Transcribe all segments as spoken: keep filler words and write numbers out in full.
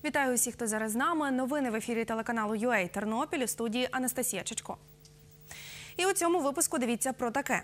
Вітаю усіх, хто зараз з нами. Новини в ефірі телеканалу ю ей Тернопіль, у студії Анастасія Чечко. І у цьому випуску дивіться про таке.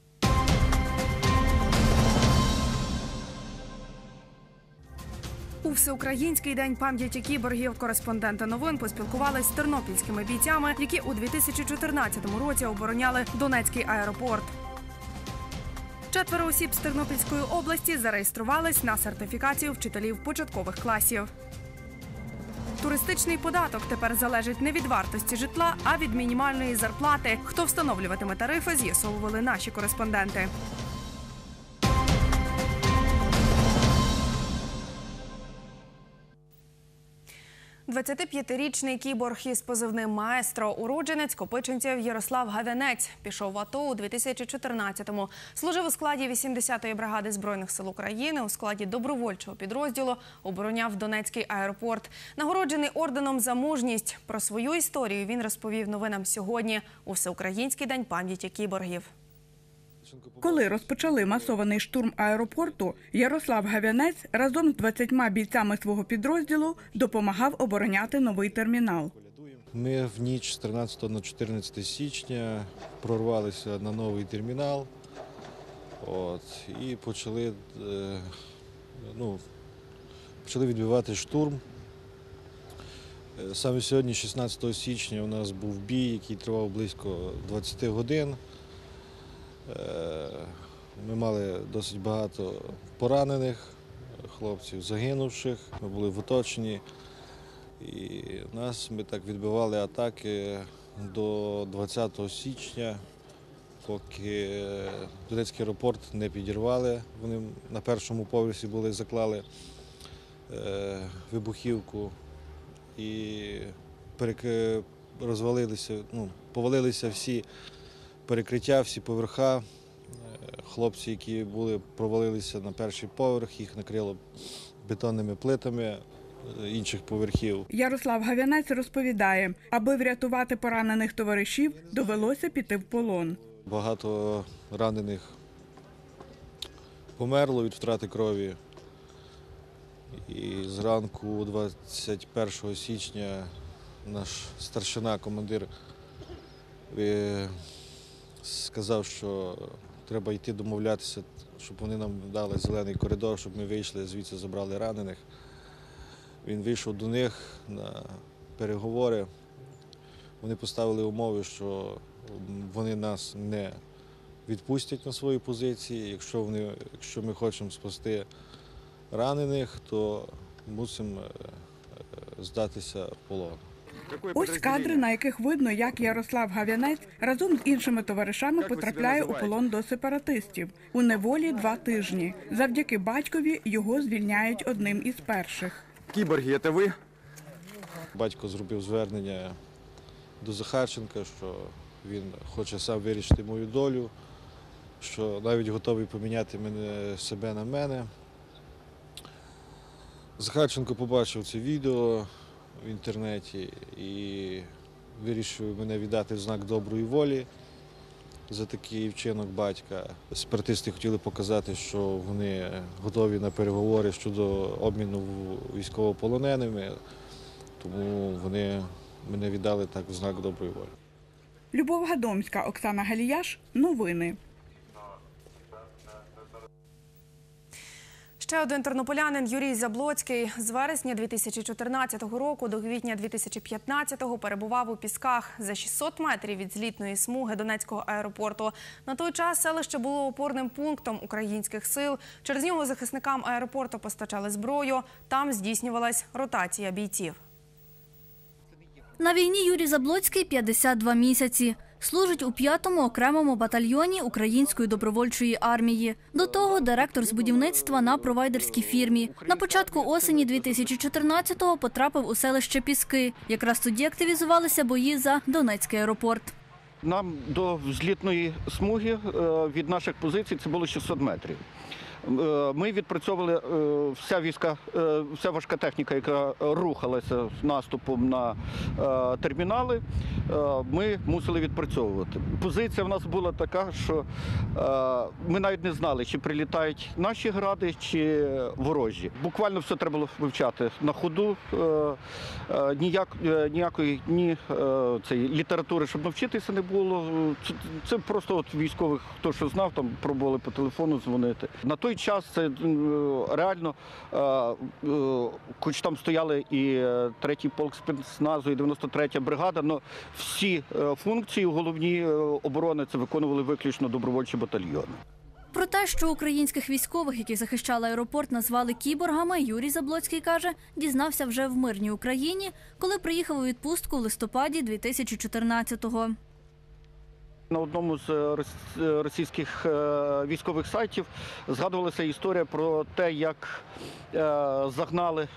У Всеукраїнський день пам'яті кіборгів кореспонденти новин поспілкувались з тернопільськими бійцями, які у дві тисячі чотирнадцятому році обороняли Донецький аеропорт. Четверо осіб з Тернопільської області зареєструвались на сертифікацію вчителів початкових класів. Туристичний податок тепер залежить не від вартості житла, а від мінімальної зарплати. Хто встановлюватиме тарифи, з'ясовували наші кореспонденти. двадцятип'ятирічний кіборг із позивним «Маестро», уродженець копичинців Ярослав Гав'янець, пішов в АТО у дві тисячі чотирнадцятому. Служив у складі вісімдесятої бригади Збройних сил України, у складі добровольчого підрозділу, обороняв Донецький аеропорт. Нагороджений орденом за мужність. Про свою історію він розповів новинам сьогодні у Всеукраїнський день пам'яті кіборгів. Коли розпочали масований штурм аеропорту, Ярослав Гав'янець разом з двадцятьма бійцями свого підрозділу допомагав обороняти новий термінал. Ми в ніч з тринадцятого на чотирнадцяте січня прорвалися на новий термінал от, і почали, ну, почали відбивати штурм. Саме сьогодні, шістнадцятого січня, у нас був бій, який тривав близько двадцяти годин. Ми мали досить багато поранених хлопців, загинувших, ми були в оточенні. І нас, ми так відбивали атаки до двадцятого січня, поки Донецький аеропорт не підірвали. Вони на першому поверсі були, заклали вибухівку і розвалилися, ну, повалилися всі перекриття, всі поверха. Хлопці, які були, провалилися на перший поверх, їх накрило бетонними плитами інших поверхів. Ярослав Гав'янець розповідає, аби врятувати поранених товаришів, довелося піти в полон. Багато ранених померло від втрати крові. І зранку двадцять першого січня наш старшина, командир, сказав, що треба йти домовлятися, щоб вони нам дали зелений коридор, щоб ми вийшли, звідси забрали ранених. Він вийшов до них на переговори. Вони поставили умови, що вони нас не відпустять на свої позиції. Якщо, вони, якщо ми хочемо спасти ранених, то мусимо здатися в полон. Ось кадри, на яких видно, як Ярослав Гав'янець разом з іншими товаришами потрапляє у полон до сепаратистів. У неволі два тижні. Завдяки батькові його звільняють одним із перших. Кіборги, це ви? Батько зробив звернення до Захарченка, що він хоче сам вирішити мою долю, що навіть готовий поміняти мене, себе на мене. Захарченко побачив це відео в інтернеті і вирішив мене віддати в знак доброї волі за такий вчинок батька. Сепаратисти хотіли показати, що вони готові на переговори щодо обміну військовополоненими, тому вони мене віддали так в знак доброї волі. Любов Гадомська, Оксана Галіяш. Новини. Ще один тернополянин Юрій Заблоцький з вересня дві тисячі чотирнадцятого року до квітня дві тисячі п'ятнадцятого перебував у Пісках за шістсот метрів від злітної смуги Донецького аеропорту. На той час селище було опорним пунктом українських сил. Через нього захисникам аеропорту постачали зброю. Там здійснювалась ротація бійців. На війні Юрій Заблоцький п'ятдесят два місяці. Служить у п'ятому окремому батальйоні Української добровольчої армії. До того директор з будівництва на провайдерській фірмі. На початку осені дві тисячі чотирнадцятого потрапив у селище Піски. Якраз тоді активізувалися бої за Донецький аеропорт. Нам до злітної смуги від наших позицій це було шістсот метрів. Ми відпрацьовували вся війська, вся важка техніка, яка рухалася з наступом на термінали, ми мусили відпрацьовувати. Позиція в нас була така, що ми навіть не знали, чи прилітають наші гради, чи ворожі. Буквально все треба було вивчати на ходу. Ніяк, ніякої ні цієї літератури, щоб навчитися, не було. Це, це просто от військових, хто що знав, там пробували по телефону дзвонити. На той час це реально, хоч там стояли і третій полк спецназу, і дев'яносто третя бригада, але всі функції головні оборони це виконували виключно добровольчі батальйони. Про те, що українських військових, які захищали аеропорт, назвали кіборгами, Юрій Заблоцький каже, дізнався вже в мирній Україні, коли приїхав у відпустку в листопаді дві тисячі чотирнадцятого. На одному з російських військових сайтів згадувалася історія про те, як загнали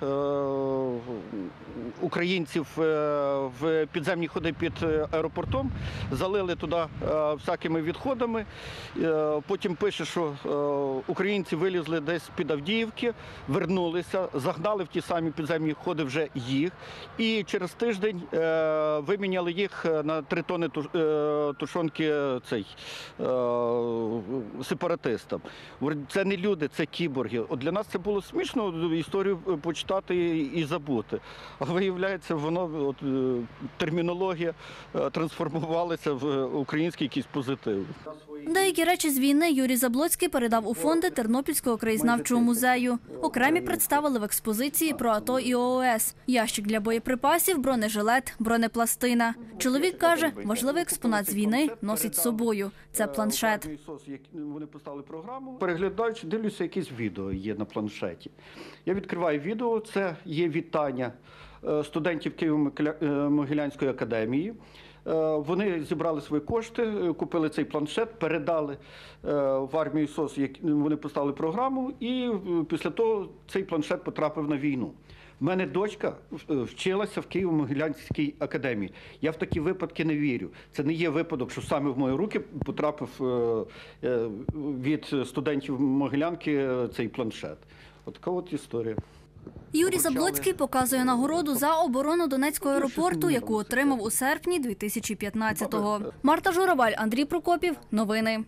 українців в підземні ходи під аеропортом, залили туди всякими відходами. Потім пише, що українці вилізли десь під Авдіївки, вернулися, загнали в ті самі підземні ходи вже їх. І через тиждень виміняли їх на три тони тушонки цей, сепаратистам. Це не люди, це кіборги. От для нас це було смішно історію почитати і забути. А виявляється, воно, от, термінологія трансформувалася в український якийсь позитив. Деякі речі з війни Юрій Заблоцький передав у фонди Тернопільського краєзнавчого музею. Окремі представили в експозиції про АТО і ООС. Ящик для боєприпасів, бронежилет, бронепластина. Чоловік каже, важливий експонат з війни носить з собою. Це планшет. Вони поставили програму. Переглядаючи, дивлюся, якесь відео є на планшеті. Я відкриваю відео, це є вітання студентів Києво-Могилянської академії. Вони зібрали свої кошти, купили цей планшет, передали в армію СОС, вони поставили програму, і після того цей планшет потрапив на війну. У мене дочка вчилася в Києво-Могилянській академії. Я в такі випадки не вірю. Це не є випадок, що саме в мої руки потрапив від студентів Могилянки цей планшет. От така от історія. Юрій Заблоцький показує нагороду за оборону Донецького аеропорту, яку отримав у серпні дві тисячі п'ятнадцятого. Марта Жураваль, Андрій Прокопів. Новини.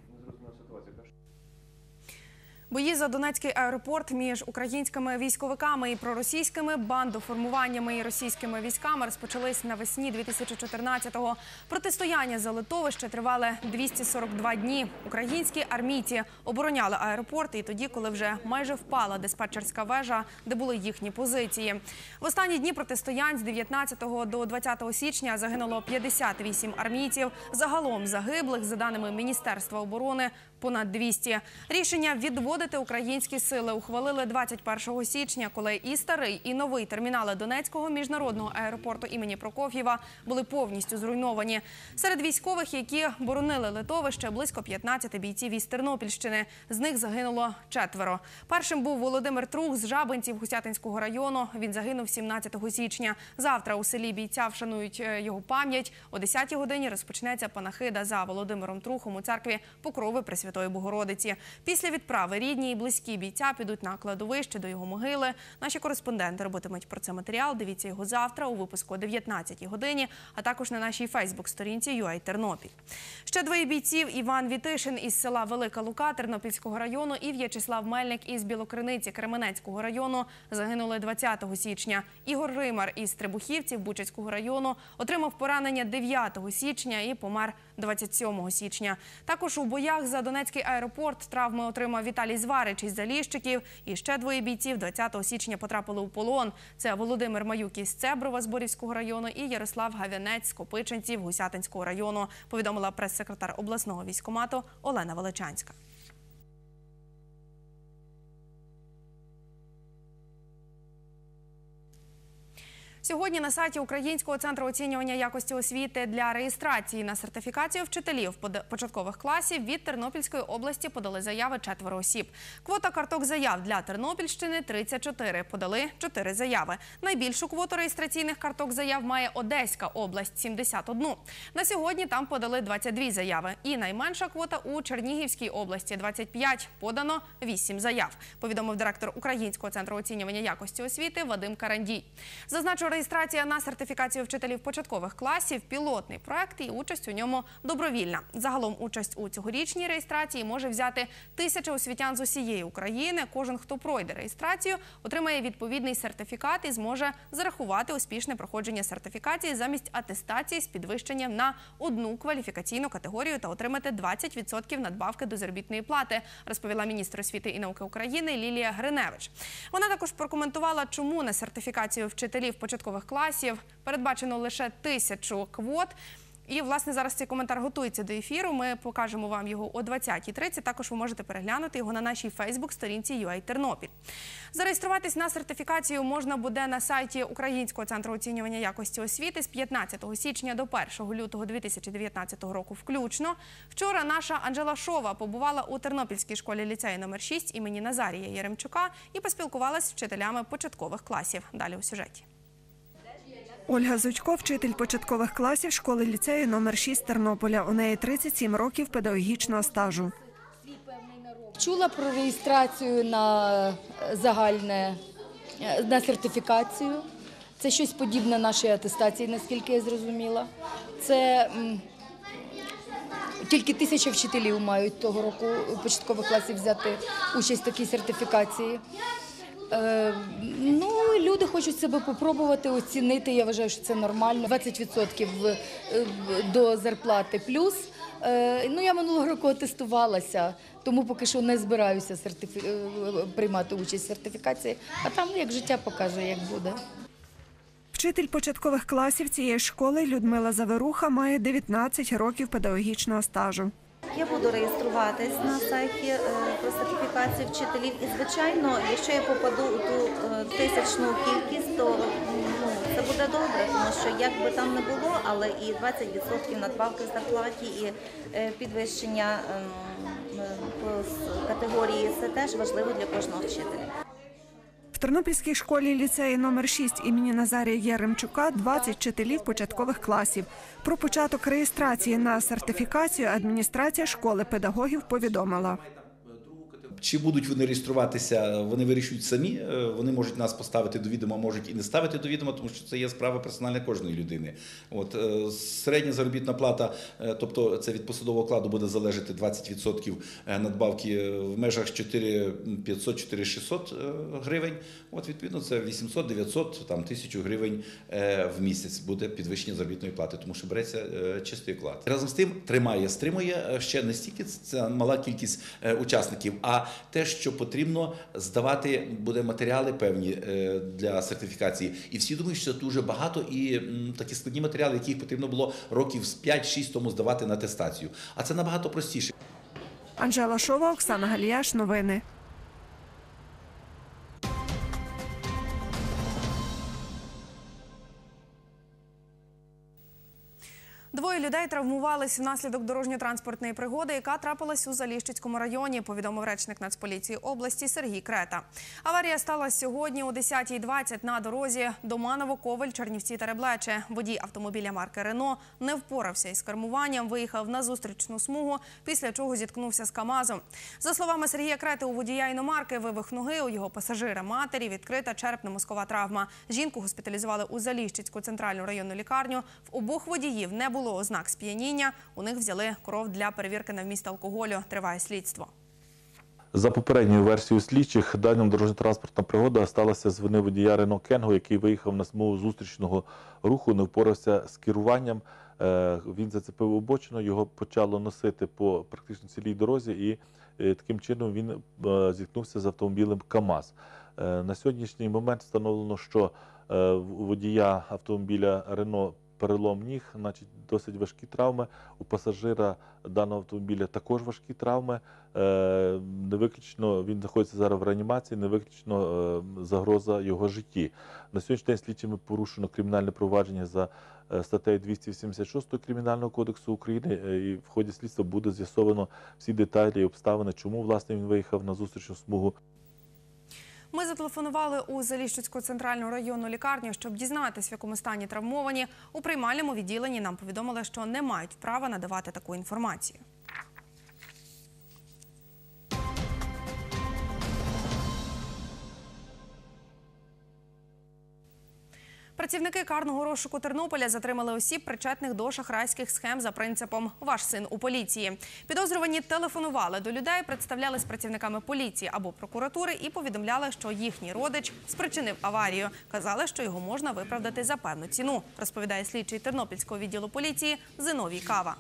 Бої за Донецький аеропорт між українськими військовиками і проросійськими бандоформуваннями і російськими військами розпочались навесні дві тисячі чотирнадцятого. Протистояння за литовище тривали двісті сорок два дні. Українські армійці обороняли аеропорт і тоді, коли вже майже впала диспетчерська вежа, де були їхні позиції. В останні дні протистоянь з дев'ятнадцятого до двадцятого січня загинуло п'ятдесят вісім армійців. Загалом загиблих, за даними Міністерства оборони, понад двісті. Рішення відводити українські сили ухвалили двадцять першого січня, коли і старий, і новий термінали Донецького міжнародного аеропорту імені Прокоф'єва були повністю зруйновані. Серед військових, які боронили литовище, близько п'ятнадцяти бійців із Тернопільщини. З них загинуло четверо. Першим був Володимир Трух з Жабинців Гусятинського району. Він загинув сімнадцятого січня. Завтра у селі бійця вшанують його пам'ять. О десятій годині розпочнеться панахида за Володимиром Трухом у церкві Покрови Пресвятої Богородиці. Після відправи рідні і близькі бійця підуть на кладовище до його могили. Наші кореспонденти робитимуть про це матеріал. Дивіться його завтра у випуску о дев'ятнадцятій годині, а також на нашій фейсбук-сторінці ю ей Тернопіль. Ще двоє бійців – Іван Вітишин із села Велика Лука Тернопільського району і В'ячеслав Мельник із Білокриниці Кременецького району загинули двадцятого січня. Ігор Римар із Требухівців Бучацького району отримав поранення дев'ятого січня і помер двадцять сьомого січня. Також у боях за Донецький аеропорт травми отримав Віталій Зварич із Заліщиків. І ще двоє бійців двадцятого січня потрапили у полон. Це Володимир Маюк із Цеброва Зборівського району і Ярослав Гав'янець з Копичинців Гусятинського району, повідомила прес-секретар обласного військкомату Олена Величанська. Сьогодні на сайті Українського центру оцінювання якості освіти для реєстрації на сертифікацію вчителів початкових класів від Тернопільської області подали заяви четверо осіб. Квота карток заяв для Тернопільщини – тридцять чотири. Подали чотири заяви. Найбільшу квоту реєстраційних карток заяв має Одеська область – сімдесят одна. На сьогодні там подали двадцять дві заяви. І найменша квота у Чернігівській області – двадцять п'ять. Подано вісім заяв, повідомив директор Українського центру оцінювання якості освіти Вадим Карандій. Зазначу, реєстрація на сертифікацію вчителів початкових класів – пілотний проект і участь у ньому добровільна. Загалом участь у цьогорічній реєстрації може взяти тисяча освітян з усієї України. Кожен, хто пройде реєстрацію, отримає відповідний сертифікат і зможе зарахувати успішне проходження сертифікації замість атестації з підвищенням на одну кваліфікаційну категорію та отримати двадцять відсотків надбавки до заробітної плати, розповіла міністр освіти і науки України Лілія Гриневич. Вона також прокоментувала, чому на сертифікацію вчителів початкових класів передбачено лише тисячу квот. І, власне, зараз цей коментар готується до ефіру. Ми покажемо вам його о двадцятій тридцять. Також ви можете переглянути його на нашій фейсбук-сторінці ю ей Тернопіль. Зареєструватись на сертифікацію можна буде на сайті Українського центру оцінювання якості освіти з п'ятнадцятого січня до першого лютого дві тисячі дев'ятнадцятого року включно. Вчора наша Анжела Шова побувала у Тернопільській школі ліцею номер шість імені Назарія Яремчука і поспілкувалась з вчителями початкових класів. Далі у сюжеті. Ольга Зучко – вчитель початкових класів школи ліцею номер шість Тернополя. У неї тридцять сім років педагогічного стажу. Чула про реєстрацію на загальне, на сертифікацію. Це щось подібне нашій атестації, наскільки я зрозуміла. Це м, тільки тисяча вчителів мають того року початкових класів взяти участь в такій сертифікації. Е, ну, люди хочуть себе попробувати, оцінити, я вважаю, що це нормально. двадцять відсотків до зарплати плюс. Е, ну, я минулого року тестувалася, тому поки що не збираюся сертифі... приймати участь в сертифікації, а там як життя покаже, як буде. Вчитель початкових класів цієї школи Людмила Заверуха має дев'ятнадцять років педагогічного стажу. Я буду реєструватись на сайті про сертифікацію вчителів. І, звичайно, якщо я попаду у ту тисячну кількість, то ну, це буде добре, тому що як би там не було, але і двадцять відсотків надбавки в зарплаті, і підвищення по категорії – це теж важливо для кожного вчителя. В Тернопільській школі ліцею номер шість імені Назарія Яремчука двадцять вчителів початкових класів. Про початок реєстрації на сертифікацію адміністрація школи педагогів повідомила. Чи будуть вони реєструватися, вони вирішують самі, вони можуть нас поставити до відома, можуть і не ставити до відома, тому що це є справа персональна кожної людини. От, середня заробітна плата, тобто це від посадового окладу буде залежати двадцять відсотків надбавки в межах чотири тисячі п'ятсот - чотири тисячі шістсот гривень. От, відповідно, це вісімсот - дев'ятсот, там, тисячу гривень в місяць буде підвищення заробітної плати, тому що береться чистий оклад. Разом з тим тримає, стримує ще не стільки ця мала кількість учасників, а те, що потрібно здавати буде матеріали певні для сертифікації. І всі думають, що це дуже багато і такі складні матеріали, яких потрібно було років з п'ять-шість тому здавати на атестацію. А це набагато простіше. Анжела Шова, Оксана Галіяш. Новини. Двоє людей травмувались внаслідок дорожньо-транспортної пригоди, яка трапилась у Заліщицькому районі, повідомив речник Нацполіції області Сергій Крета. Аварія сталася сьогодні о десятій двадцять на дорозі Доманово-Ковель, Чернівці-Тереблече. Водій автомобіля марки «Рено» не впорався із кермуванням, виїхав на зустрічну смугу, після чого зіткнувся з КАМАЗом. За словами Сергія Крети, у водія іномарки вивих ноги, у його пасажира матері відкрита черепно-мозкова травма. Жінку госпіталізували у Заліщицьку центральну районну лікарню. В обох водіїв не було було ознак сп'яніння. У них взяли кров для перевірки на вміст алкоголю. Триває слідство. За попередньою версією слідчих, даним дорожньо-транспортна пригода сталася з вини водія Рено Кенго, який виїхав на смугу зустрічного руху, не впорався з керуванням. Він зацепив обочину, його почало носити по практично цілій дорозі і таким чином він зіткнувся з автомобілем КАМАЗ. На сьогоднішній момент встановлено, що у водія автомобіля Рено перелом ніг, значить досить важкі травми. У пасажира даного автомобіля також важкі травми. Не виключно, він знаходиться зараз в реанімації, не виключно загроза його житті. На сьогоднішній день слідчими порушено кримінальне провадження за статтею двісті вісімдесят шість Кримінального кодексу України, і в ході слідства буде з'ясовано всі деталі і обставини, чому, власне, він виїхав на зустрічну смугу. Ми зателефонували у Заліщицьку центральну районну лікарню, щоб дізнатися, в якому стані травмовані. У приймальному відділенні нам повідомили, що не мають права надавати таку інформацію. Працівники карного розшуку Тернополя затримали осіб, причетних до шахрайських схем за принципом «ваш син у поліції». Підозрювані телефонували до людей, представлялись працівниками поліції або прокуратури і повідомляли, що їхній родич спричинив аварію. Казали, що його можна виправдати за певну ціну, розповідає слідчий Тернопільського відділу поліції Зиновій Кава.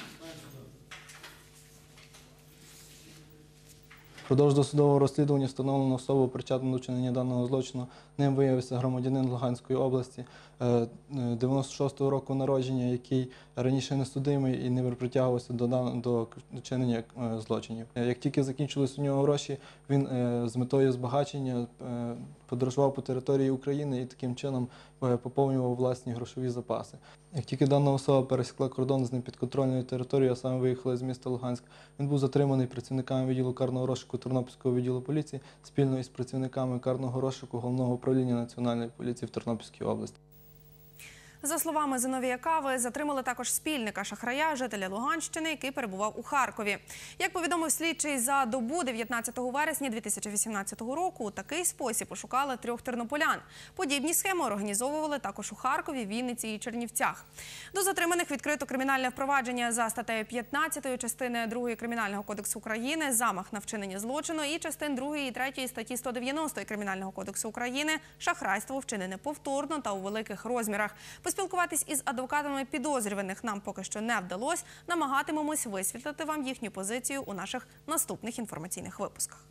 Впродовж досудового розслідування встановлено особу, причетну до вчинення даного злочину. Ним виявився громадянин Луганської області, дев'яносто шостого року народження, який раніше не судимий і не притягувався до, до вчинення злочинів. Як тільки закінчились у нього гроші, він з метою збагачення подорожував по території України і таким чином поповнював власні грошові запаси. Як тільки дана особа пересікла кордон з непідконтрольною територією, а саме виїхала з міста Луганськ, він був затриманий працівниками відділу карного розшуку Тернопільського відділу поліції спільно із працівниками карного розшуку Головного управління Національної поліції в Тернопільській області. За словами Зиновія Кави, затримали також спільника шахрая, жителя Луганщини, який перебував у Харкові. Як повідомив слідчий, за добу дев'ятнадцятого вересня дві тисячі вісімнадцятого року у такий спосіб ошукали трьох тернополян. Подібні схеми організовували також у Харкові, Вінниці і Чернівцях. До затриманих відкрито кримінальне впровадження за статтею п'ятнадцятою частини другої Кримінального кодексу України «Замах на вчинення злочину» і частин другої і третьої статті сто дев'яносто Кримінального кодексу України «Шахрайство, вчинене повторно та у великих розмірах». Поспілкуватись із адвокатами підозрюваних нам поки що не вдалося. Намагатимемось висвітлити вам їхню позицію у наших наступних інформаційних випусках.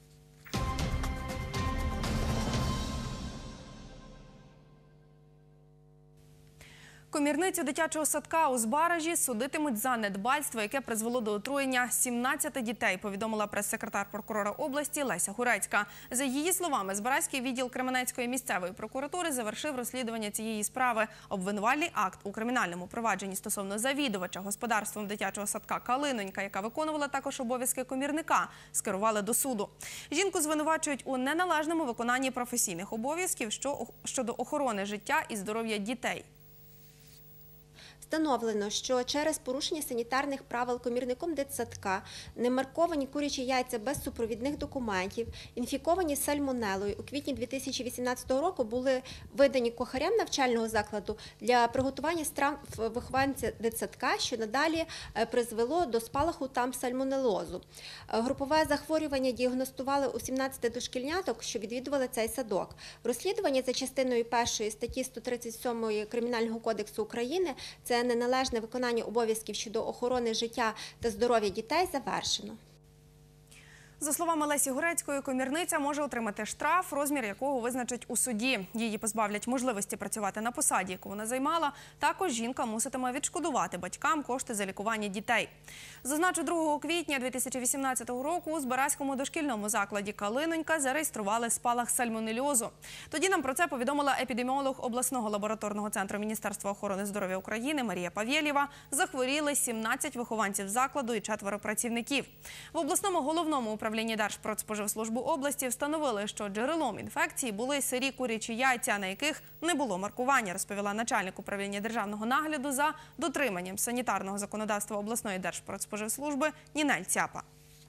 Комірницю дитячого садка у Збаражі судитимуть за недбальство, яке призвело до отруєння сімнадцяти дітей, повідомила прес-секретар прокурора області Леся Гурецька. За її словами, Збаразький відділ Кременецької місцевої прокуратури завершив розслідування цієї справи. Обвинувальний акт у кримінальному провадженні стосовно завідувача господарством дитячого садка «Калинонька», яка виконувала також обов'язки комірника, скерували до суду. Жінку звинувачують у неналежному виконанні професійних обов'язків щодо охорони життя і здоров'я дітей. Встановлено, що через порушення санітарних правил комірником дитсадка, немарковані курячі яйця без супровідних документів, інфіковані сальмонелою, у квітні дві тисячі вісімнадцятого року були видані кухарям навчального закладу для приготування страв вихованця дитсадка, що надалі призвело до спалаху там сальмонелозу. Групове захворювання діагностували у сімнадцяти дошкільняток, що відвідували цей садок. Розслідування за частиною першої статті сто тридцять сьомої Кримінального кодексу України – це неналежне виконання обов'язків щодо охорони життя та здоров'я дітей завершено. За словами Лесі Гурецької, комірниця може отримати штраф, розмір якого визначать у суді. Її позбавлять можливості працювати на посаді, яку вона займала. Також жінка муситиме відшкодувати батькам кошти за лікування дітей. Зазначу, другого квітня дві тисячі вісімнадцятого року у Збаразькому дошкільному закладі «Калинонька» зареєстрували спалах сальмонельозу. Тоді нам про це повідомила епідеміолог обласного лабораторного центру Міністерства охорони здоров'я України Марія Павєлєва. Захворіли сімнадцять вихованців закладу і четверо працівників. В обласному головному управлінні Управління Держпродспоживслужби області встановили, що джерелом інфекції були сирі курячі яйця, на яких не було маркування, розповіла начальник управління державного нагляду за дотриманням санітарного законодавства обласної Держпродспоживслужби Нінель Цяпа.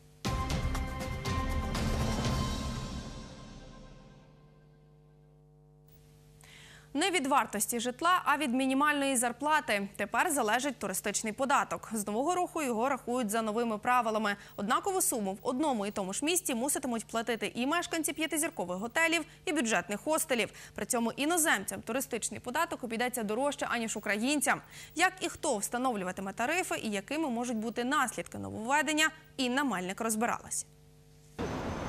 Не від вартості житла, а від мінімальної зарплати. Тепер залежить туристичний податок. З нового року його рахують за новими правилами. Однакову суму в одному і тому ж місті муситимуть платити і мешканці п'ятизіркових готелів, і бюджетних хостелів. При цьому іноземцям туристичний податок обійдеться дорожче, аніж українцям. Як і хто встановлюватиме тарифи і якими можуть бути наслідки нововведення, Інна Мельник розбиралась.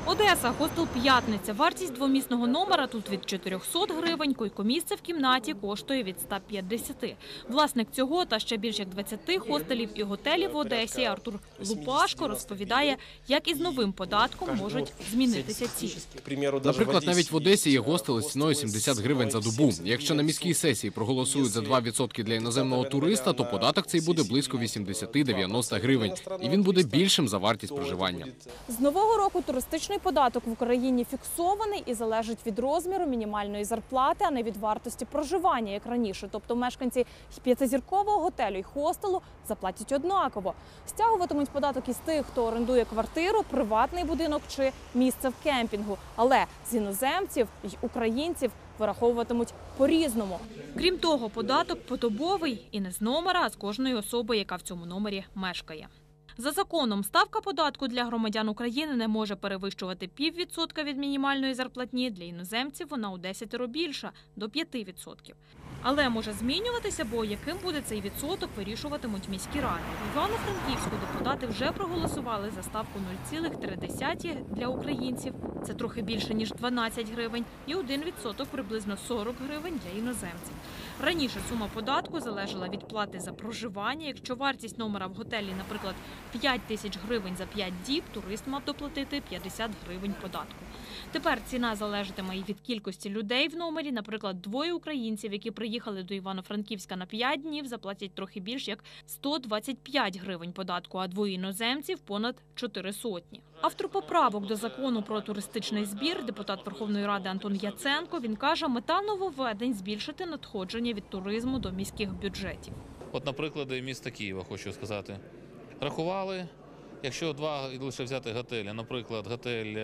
Одеса, хостел «П'ятниця». Вартість двомісного номера тут від чотирьохсот гривень, койко-місце в кімнаті коштує від ста п'ятдесяти. Власник цього та ще більш як двадцяти хостелів і готелів в Одесі Артур Лупашко розповідає, як із новим податком можуть змінитися ціни. Наприклад, навіть в Одесі є гостели з ціною сімдесят гривень за добу. Якщо на міській сесії проголосують за два відсотки для іноземного туриста, то податок цей буде близько вісімдесят-дев'яносто гривень. І він буде більшим за вартість проживання. З нового року туристичний податок в Україні фіксований і залежить від розміру мінімальної зарплати, а не від вартості проживання, як раніше. Тобто мешканці п'ятизіркового готелю і хостелу заплатять однаково. Стягуватимуть податок із тих, хто орендує квартиру, приватний будинок чи місце в кемпінгу. Але з іноземців і українців вираховуватимуть по-різному. Крім того, податок подобовий і не з номера, а з кожної особи, яка в цьому номері мешкає. За законом, ставка податку для громадян України не може перевищувати піввідсотка від мінімальної зарплатні. Для іноземців вона у десятеро більша – до п'яти відсотків. Але може змінюватися, бо яким буде цей відсоток, вирішуватимуть міські ради. В Івано-Франківську депутати вже проголосували за ставку нуль цілих три десятих для українців. Це трохи більше, ніж дванадцять гривень. І один відсоток, приблизно сорок гривень для іноземців. Раніше сума податку залежала від плати за проживання. Якщо вартість номера в готелі, наприклад, п'ять тисяч гривень за п'ять діб, турист мав доплатити п'ятдесят гривень податку. Тепер ціна залежатиме і від кількості людей в номері. Наприклад, двоє українців, які приїхали до Івано-Франківська на п'ять днів, заплатять трохи більш як сто двадцять п'ять гривень податку, а двоє іноземців – понад чотири сотні. Автор поправок до закону про туристичний збір, депутат Верховної Ради Антон Яценко, він каже, мета нововведень – збільшити надходження від туризму до міських бюджетів. От, наприклад, міста Києва, хочу сказати. Рахували, якщо два лише взяти готелі, наприклад, готель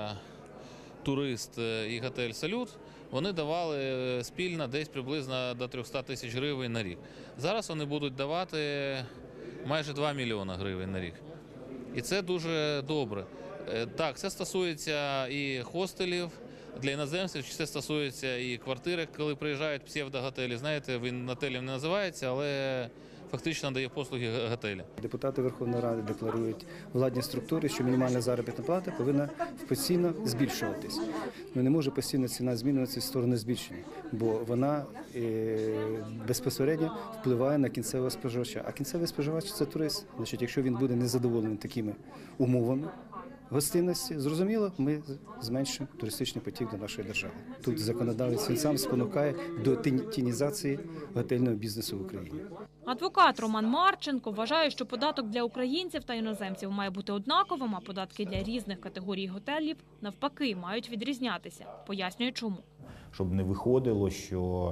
«Турист» і готель «Салют», вони давали спільно десь приблизно до трьохсот тисяч гривень на рік. Зараз вони будуть давати майже два мільйони гривень на рік. І це дуже добре. Так, це стосується і хостелів для іноземців, це стосується і квартир, коли приїжджають псевдоготелі. Знаєте, він готелем не називається, але фактично надає послуги готелі. Депутати Верховної Ради декларують владні структури, що мінімальна заробітна плата повинна постійно збільшуватись. Ну, не може постійно ціна змінюватися в сторону збільшення, бо вона е, безпосередньо впливає на кінцевого споживача. А кінцевий споживач – це турист. Значить, якщо він буде незадоволений такими умовами гостинності, зрозуміло, ми зменшимо туристичний потік до нашої держави. Тут законодавець він сам спонукає до тінізації готельного бізнесу в Україні. Адвокат Роман Марченко вважає, що податок для українців та іноземців має бути однаковим, а податки для різних категорій готелів, навпаки, мають відрізнятися. Пояснює, чому. Щоб не виходило, що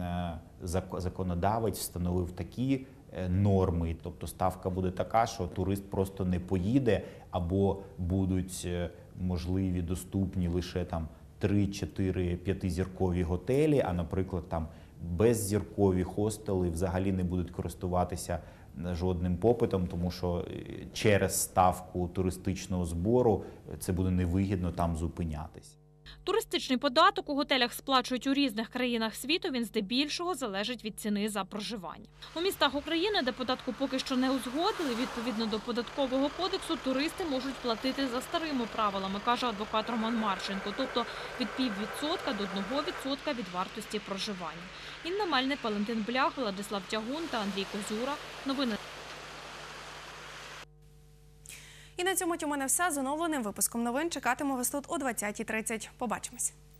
законодавець встановив такі норми, тобто ставка буде така, що турист просто не поїде, або будуть можливі доступні лише там три-чотири п'ятизіркові готелі, а, наприклад, там беззіркові хостели взагалі не будуть користуватися жодним попитом, тому що через ставку туристичного збору це буде невигідно там зупинятись. Туристичний податок у готелях сплачують у різних країнах світу, він здебільшого залежить від ціни за проживання. У містах України, де податку поки що не узгодили, відповідно до податкового кодексу, туристи можуть платити за старими правилами, каже адвокат Роман Марченко, тобто від піввідсотка до одного відсотка від вартості проживання. Інна Мельник, Валентин Блях, Владислав Тягун та Андрій Козюра. Новини. І на цьому у мене все. З оновленим випуском новин чекатиму вас тут о двадцятій тридцять. Побачимось.